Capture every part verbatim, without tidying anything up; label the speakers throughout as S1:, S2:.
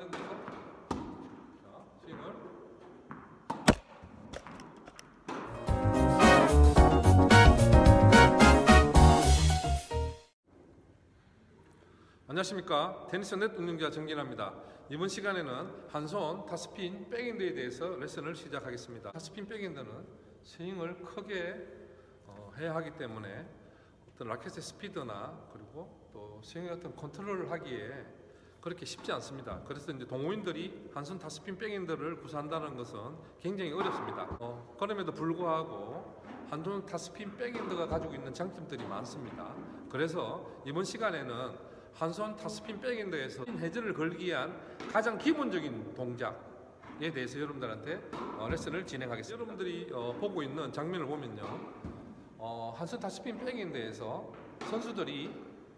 S1: 낮은 데서 자, 스윙을 안녕하십니까. 테니스 넷 운영자 정진아입니다. 이번 시간에는 한손 타스핀 백핸드에 대해서 레슨을 시작하겠습니다. 타스핀 백핸드는 스윙을 크게 어, 해야 하기 때문에 어떤 라켓의 스피드나 그리고 또 스윙의 어떤 컨트롤을 하기에 그렇게 쉽지 않습니다. 그래서 이제 동호인들이 한손 타스핀 백핸드를 구사한다는 것은 굉장히 어렵습니다. 어, 그럼에도 불구하고 한손 타스핀 백핸드가 가지고 있는 장점들이 많습니다. 그래서 이번 시간에는 한손 타스핀 백핸드에서 회전을 걸기 위한 가장 기본적인 동작에 대해서 여러분들한테 어, 레슨을 진행하겠습니다. 여러분들이 어, 보고 있는 장면을 보면요, 어, 한손 타스핀 백핸드에서 선수들이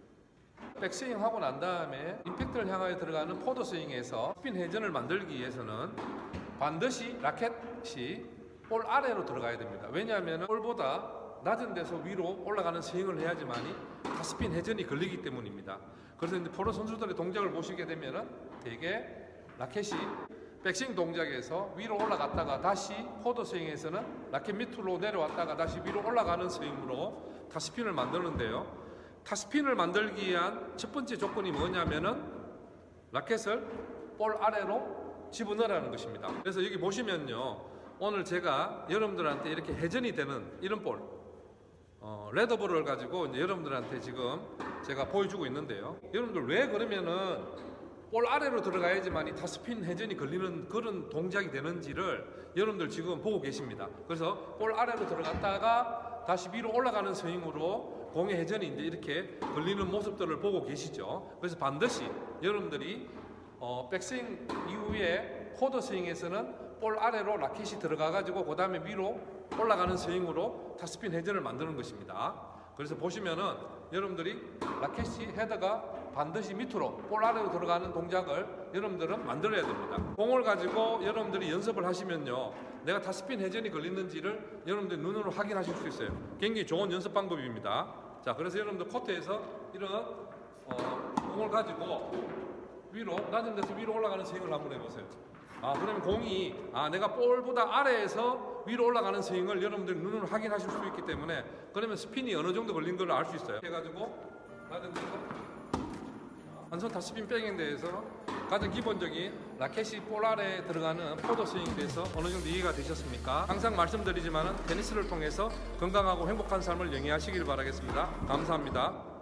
S1: 백스윙 하고 난 다음에 임팩트를 향하여 들어가는 포드 스윙에서 스핀 회전을 만들기 위해서는 반드시 라켓이 볼 아래로 들어가야 됩니다. 왜냐하면 볼보다 낮은 데서 위로 올라가는 스윙을 해야지만이 타스핀 회전이 걸리기 때문입니다. 그래서 이제 프로 선수들의 동작을 보시게 되면은 대개 라켓이 백스윙 동작에서 위로 올라갔다가 다시 포드 스윙에서는 라켓 밑으로 내려왔다가 다시 위로 올라가는 스윙으로 타스핀을 만드는데요. 타스핀을 만들기 위한 첫 번째 조건이 뭐냐면은 라켓을 볼 아래로 집어넣으라는 것입니다. 그래서 여기 보시면요, 오늘 제가 여러분들한테 이렇게 회전이 되는 이런 볼, 어, 레더볼을 가지고 이제 여러분들한테 지금 제가 보여주고 있는데요. 여러분들 왜 그러면은 볼 아래로 들어가야지만 이 타스핀 회전이 걸리는 그런 동작이 되는지를 여러분들 지금 보고 계십니다. 그래서 볼 아래로 들어갔다가 다시 위로 올라가는 스윙으로 공의 회전이 이제 이렇게 걸리는 모습들을 보고 계시죠. 그래서 반드시 여러분들이 어, 백스윙 이후에 포드 스윙에서는 볼 아래로 라켓이 들어가 가지고 그 다음에 위로 올라가는 스윙으로 타스핀 회전을 만드는 것입니다. 그래서 보시면은 여러분들이 라켓이 헤더가 반드시 밑으로 볼 아래로 들어가는 동작을 여러분들은 만들어야 됩니다. 공을 가지고 여러분들이 연습을 하시면요, 내가 타스핀 회전이 걸리는지를 여러분들이 눈으로 확인하실 수 있어요. 굉장히 좋은 연습 방법입니다. 자, 그래서 여러분들 코트에서 이런 어, 공을 가지고 위로 낮은 데서 위로 올라가는 스윙을 한번 해보세요. 아, 그러면 공이 아 내가 볼보다 아래에서 위로 올라가는 스윙을 여러분들 눈으로 확인하실 수 있기 때문에, 그러면 스핀이 어느 정도 걸린 걸 알 수 있어요. 해가지고 낮은 데서 한손 타스핀 백핸드에서 가장 기본적인 라켓이 볼 아래에 들어가는 포드 스윙에 대해서 어느 정도 이해가 되셨습니까? 항상 말씀드리지만 테니스를 통해서 건강하고 행복한 삶을 영위하시길 바라겠습니다. 감사합니다.